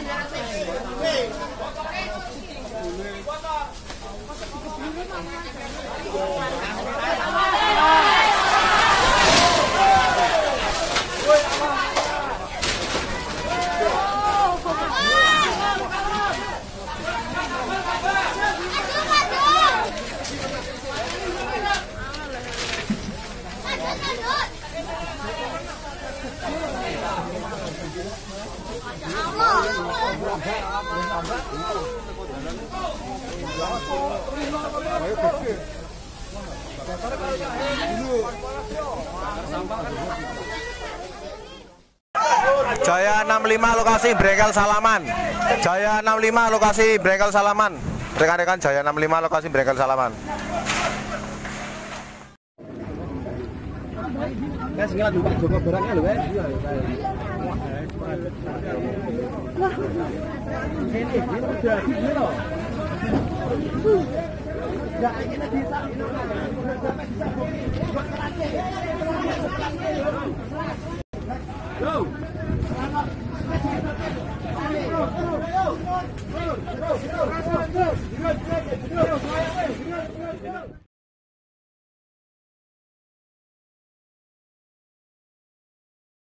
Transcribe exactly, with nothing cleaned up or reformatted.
Jaya enam lima lokasi Brengkel Salaman. Jaya enam lima lokasi Brengkel Salaman. Rekan-rekan Jaya enam lima lokasi Brengkel Salaman. Guys, nggak lupa coba barangnya loh, guys. Wah. Ini ini udah gini loh. Ya, ini bisa. Go.